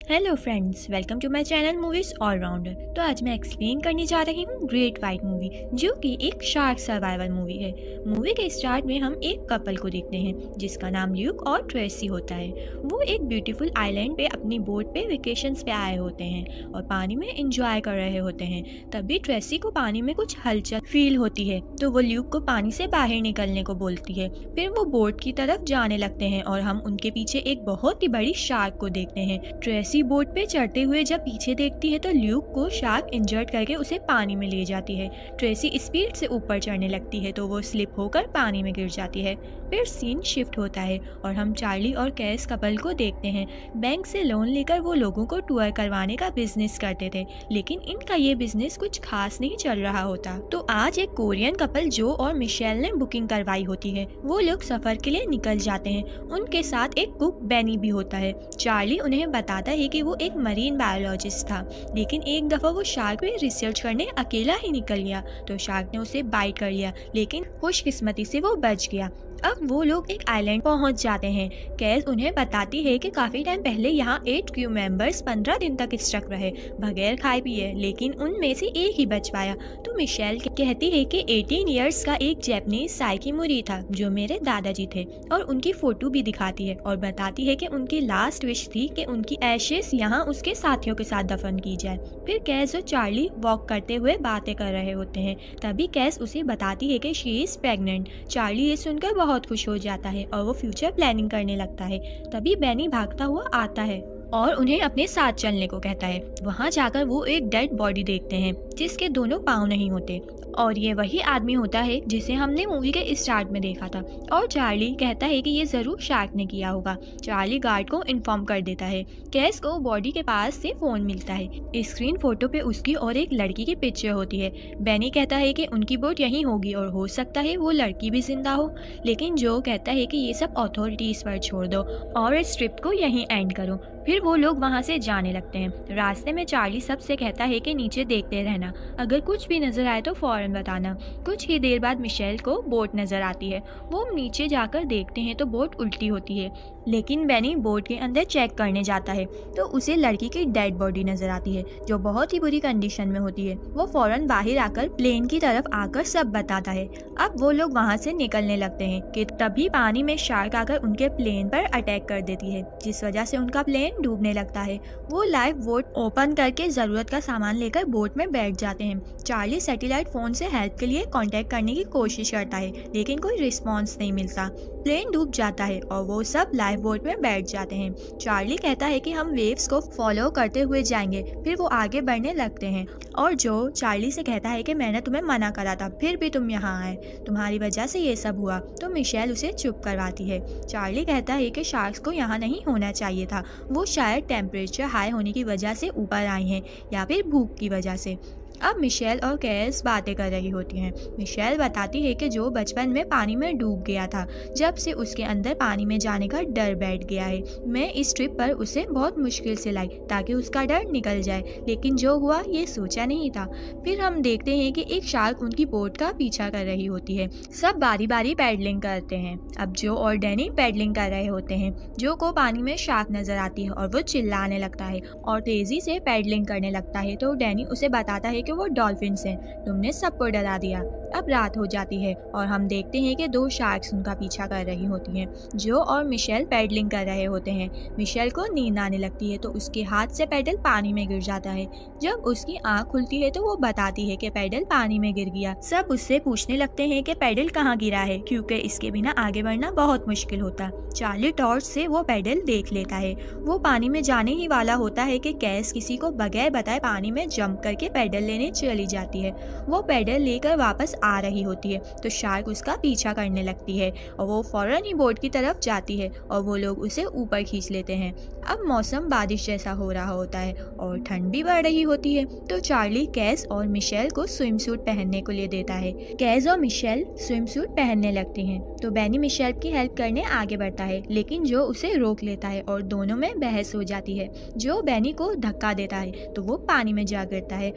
Hello friends, welcome to my channel movies allrounder. तो आज मैं एक्सप्लेन करने जा रही हूँ ग्रेट वाइट मूवी, जो कि एक शार्क सर्वाइवल मूवी है। मूवी के स्टार्ट में हम एक कपल को देखते हैं जिसका नाम ल्यूक और ट्रेसी होता है। वो एक ब्यूटीफुल आइलैंड पे अपनी बोट पे वेकेशंस पे आए होते हैं और पानी में एंजॉय कर रहे होते हैं। तभी ट्रेसी को पानी में कुछ हलचल फील होती है, तो वो ल्यूक को पानी से बाहर निकलने को बोलती है। फिर वो बोट की तरफ जाने लगते हैं और हम उनके पीछे एक बहुत ही बड़ी शार्क को देखते हैं। ट्रेसी बोट पे चढ़ते हुए जब पीछे देखती है तो ल्यूक को शार्क इंजर्ड करके उसे पानी में ले जाती है। ट्रेसी स्पीड से ऊपर चढ़ने लगती है तो वो स्लिप होकर पानी में गिर जाती है। फिर सीन शिफ्ट होता है और हम चार्ली और कैस कपल को देखते हैं। बैंक से लोन लेकर वो लोगों को टूर करवाने का बिजनेस करते थे, लेकिन इनका ये बिजनेस कुछ खास नहीं चल रहा होता। तो आज एक कोरियन कपल जो और मिशेल ने बुकिंग करवाई होती है। वो लोग सफर के लिए निकल जाते हैं। उनके साथ एक कुक बेनी भी होता है। चार्ली उन्हें बताता है कि वो एक मरीन बायोलॉजिस्ट था, लेकिन एक दफा वो शार्क पे रिसर्च करने अकेला ही निकल गया तो शार्क ने उसे बाइट कर लिया, लेकिन खुशकिस्मती से वो बच गया। अब वो लोग एक आइलैंड पहुंच जाते हैं। कैस उन्हें बताती है कि काफी टाइम पहले यहाँ 8 क्रू मेंबर्स 15 दिन तक स्टक रहे बगैर खाए पिए, लेकिन उनमें से एक ही बच पाया। तो मिशेल कहती है कि 18 इयर्स का एक जैपनीज साइकिमोरी था जो मेरे दादाजी थे, और उनकी फोटो भी दिखाती है और बताती है कि उनकी लास्ट विश थी कि उनकी एशेस यहाँ उसके साथियों के साथ दफन की जाए। फिर कैस और चार्ली वॉक करते हुए बातें कर रहे होते हैं। तभी कैस उसे बताती है कि शी इज प्रेग्नेंट। चार्ली ये सुनकर बहुत खुश हो जाता है और वो फ्यूचर प्लानिंग करने लगता है। तभी बेनी भागता हुआ आता है और उन्हें अपने साथ चलने को कहता है। वहाँ जाकर वो एक डेड बॉडी देखते हैं जिसके दोनों पाँव नहीं होते, और ये वही आदमी होता है जिसे हमने मूवी के स्टार्ट में देखा था। और चार्ली कहता है कि ये जरूर शार्क ने किया होगा। चार्ली गार्ड को इन्फॉर्म कर देता है। कैस को बॉडी के पास से फोन मिलता है। स्क्रीन फोटो पे उसकी और एक लड़की की पिक्चर होती है। बेनी कहता है कि उनकी बोट यहीं होगी और हो सकता है वो लड़की भी जिंदा हो, लेकिन जो कहता है कि ये सब अथॉरिटीज पर छोड़ दो और इस ट्रिप को यहीं एंड करो। फिर वो लोग वहाँ से जाने लगते हैं। रास्ते में चार्ली सबसे कहता है कि नीचे देखते रहना, अगर कुछ भी नजर आए तो फौरन बताना। कुछ ही देर बाद मिशेल को बोट नजर आती है। वो नीचे जाकर देखते हैं तो बोट उल्टी होती है, लेकिन बेनी बोट के अंदर चेक करने जाता है तो उसे लड़की की डेड बॉडी नजर आती है जो बहुत ही बुरी कंडीशन में होती है। वो फौरन बाहर आकर प्लेन की तरफ आकर सब बताता है। अब वो लोग वहाँ से निकलने लगते हैं कि तभी पानी में शार्क आकर उनके प्लेन पर अटैक कर देती है, जिस वजह से उनका प्लेन डूबने लगता है। वो लाइफ बोट ओपन करके जरूरत का सामान लेकर बोट में बैठ जाते हैं। चार्ली सैटेलाइट फोन से हेल्प के लिए कांटेक्ट करने की कोशिश करता है, लेकिन कोई रिस्पांस नहीं मिलता। प्लेन डूब जाता है और वो सब लाइफ बोट में बैठ जाते हैं। चार्ली कहता है कि हम वेव्स को फॉलो करते हुए जाएंगे। फिर वो आगे बढ़ने लगते हैं और जो चार्ली से कहता है कि मैंने तुम्हें मना करा था, फिर भी तुम यहाँ आए, तुम्हारी वजह से ये सब हुआ। तो मिशेल उसे चुप करवाती है। चार्ली कहता है कि शार्क्स को यहाँ नहीं होना चाहिए था, वो शायद टेम्परेचर हाई होने की वजह से ऊपर आई हैं या फिर भूख की वजह से। अब मिशेल और कैस बातें कर रही होती हैं। मिशेल बताती है कि जो बचपन में पानी में डूब गया था, जब से उसके अंदर पानी में जाने का डर बैठ गया है। मैं इस ट्रिप पर उसे बहुत मुश्किल से लाई ताकि उसका डर निकल जाए, लेकिन जो हुआ ये सोचा नहीं था। फिर हम देखते हैं कि एक शार्क उनकी बोट का पीछा कर रही होती है। सब बारी बारी पैडलिंग करते हैं। अब जो और डैनी पैडलिंग कर रहे होते हैं। जो को पानी में शार्क नजर आती है और वो चिल्लाने लगता है और तेजी से पैडलिंग करने लगता है। तो डैनी उसे बताता है कि वो डॉल्फिन्स हैं, तुमने सबको डरा दिया। अब रात हो जाती है और हम देखते हैं कि 2 शार्क्स उनका पीछा कर रही होती हैं। जो और मिशेल पैडलिंग कर रहे होते हैं। मिशेल को नींद आने लगती है तो उसके हाथ से पैडल पानी में गिर जाता है। जब उसकी आंख खुलती है तो वो बताती है कि पैडल पानी में गिर गया। सब उससे पूछने लगते हैं कि पैडल कहाँ गिरा है, क्योंकि इसके बिना आगे बढ़ना बहुत मुश्किल होता। चार्ली टॉर्च से वो पैडल देख लेता है। वो पानी में जाने ही वाला होता है कि कैस किसी को बगैर बताए पानी में जंप करके पैडल लेने चली जाती है। वो पैडल लेकर वापस आ रही होती है तो शार्क उसका पीछा करने लगती है और वो फौरन ही बोट की तरफ जाती है और वो लोग उसे ऊपर खींच लेते हैं। अब मौसम बारिश जैसा हो रहा होता है और ठंड भी बढ़ रही होती है। तो चार्ली कैस और मिशेल को स्विम सूट पहनने को ले देता है। कैस और मिशेल स्विम सूट पहनने लगती हैं तो बेनी मिशेल की हेल्प करने आगे बढ़ता है, लेकिन जो उसे रोक लेता है और दोनों में बहस हो जाती है। जो बेनी को धक्का देता है तो वो पानी में जा गिरता है और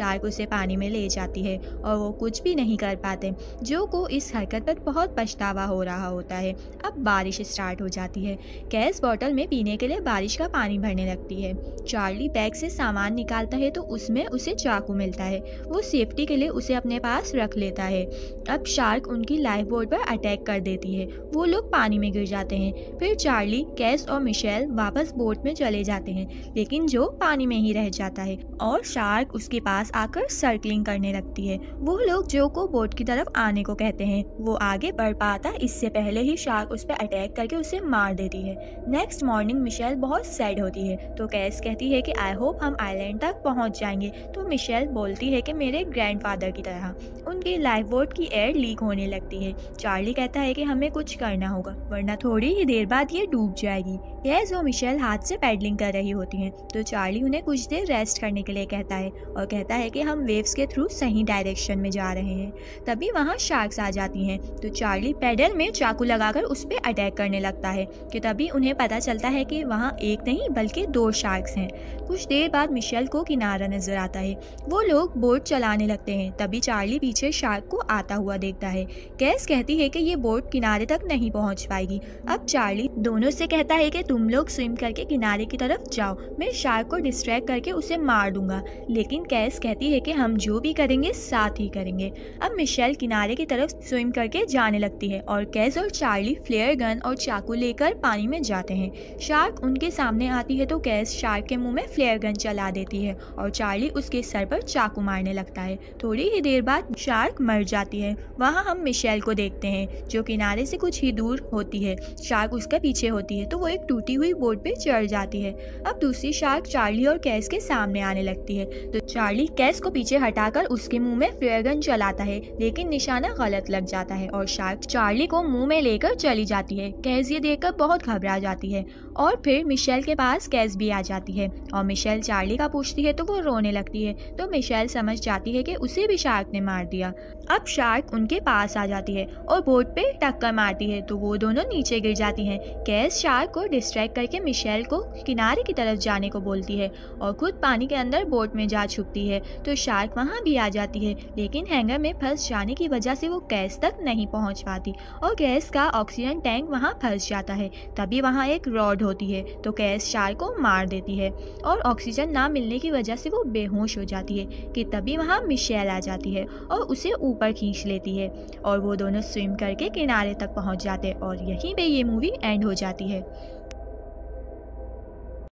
शार्क उसे पानी में ले जाती है और वो कुछ भी नहीं कर पाते। जो को इस हरकत पर बहुत पछतावा हो रहा होता है। अब बारिश स्टार्ट हो जाती है। कैस बॉटल में पीने के लिए बारिश का पानी भरने लगती है। चार्ली बैग से सामान निकालता है तो उसमें उसे चाकू मिलता है। वो सेफ्टी के लिए उसे अपने पास रख लेता है। अब शार्क उनकी लाइफ बोट पर अटैक कर देती है। वो लोग पानी में गिर जाते हैं। फिर चार्ली, कैस और मिशेल वापस बोट में चले जाते हैं, लेकिन जो पानी में ही रह जाता है और शार्क उसके पास आकर सर्कलिंग करने लगती है। वो लोग जो को बोट की तरफ आने को कहते हैं। वो आगे बढ़ पाता इससे पहले ही शार्क उस पर अटैक करके उसे मार देती है। नेक्स्ट मॉर्निंग मिशेल बहुत सैड होती है तो कैस कहती है कि आई होप हम आइलैंड तक पहुंच जाएंगे। तो मिशेल बोलती है कि मेरे ग्रैंडफादर की तरह। उनकी लाइफ बोट की एयर लीक होने लगती है। चार्ली कहता है कि हमें कुछ करना होगा वरना थोड़ी ही देर बाद ये डूब जाएगी। कैस और मिशेल हाथ से पैडलिंग कर रही होती हैं तो चार्ली उन्हें कुछ देर रेस्ट करने के लिए कहता है और कहता है कि हम वेव्स के थ्रू सही डायरेक्शन में जा रहे हैं। तभी वहाँ शार्क्स आ जाती हैं तो चार्ली पैडल में चाकू लगाकर उस पर अटैक करने लगता है कि तभी उन्हें पता चलता है कि वहाँ एक नहीं बल्कि 2 शार्क्स हैं। कुछ देर बाद मिशेल को किनारा नजर आता है। वो लोग बोट चलाने लगते हैं। तभी चार्ली पीछे शार्क को आता हुआ देखता है। कैस कहती है कि ये बोट किनारे तक नहीं पहुंच पाएगी। अब चार्ली दोनों से कहता है कि तुम लोग स्विम करके किनारे की तरफ जाओ, मैं शार्क को डिस्ट्रैक्ट करके उसे मार दूंगा। लेकिन कैस कहती है कि हम जो भी करेंगे साथ ही करेंगे। अब मिशेल किनारे की तरफ स्विम करके जाने लगती है और कैस और चार्ली फ्लेयर गन और चाकू लेकर पानी में जाते हैं। शार्क उनके सामने आती है तो कैस शार्क के मुंह में फ्लेयर गन चला देती है और चार्ली उसके सर पर चाकू मारने लगता है। थोड़ी ही देर बाद शार्क मर जाती है। वहाँ हम मिशेल को देखते हैं जो किनारे से कुछ ही दूर होती है। शार्क उसके पीछे होती है तो वो एक टूटी हुई बोट पे चढ़ जाती है। अब दूसरी शार्क चार्ली और कैस के सामने आने लगती है तो चार्ली कैस को पीछे हटाकर उसके मुंह में फ्लेयर गन चलाता है, लेकिन निशाना गलत लग जाता है और शार्क चार्ली को मुंह में लेकर चली जाती है। कैस ये देखकर बहुत घबरा जाती है और फिर मिशेल के पास कैस भी आ जाती है और मिशेल चार्ली का पूछती है तो वो रोने लगती है। तो मिशेल समझ जाती है कि उसे भी शार्क ने मार दिया। अब शार्क उनके पास आ जाती है और बोट पे टक्कर मारती है तो वो दोनों नीचे गिर जाती हैं। कैस शार्क को डिस्ट्रैक्ट करके मिशेल को किनारे की तरफ जाने को बोलती है और खुद पानी के अंदर बोट में जा छुपती है तो शार्क वहाँ भी आ जाती है, लेकिन हैंगर में फंस जाने की वजह से वो कैस तक नहीं पहुँच पाती और कैस का ऑक्सीजन टैंक वहाँ फंस जाता है। तभी वहाँ एक रॉड होती है तो कैस शार्क को मार देती है और ऑक्सीजन ना मिलने की वजह से वो बेहोश हो जाती है कि तभी वहाँ मिशेल आ जाती है और उसे ऊपर खींच लेती है और वो दोनों स्विम करके किनारे तक पहुँच जाते हैं और यहीं पे ये मूवी एंड हो जाती है।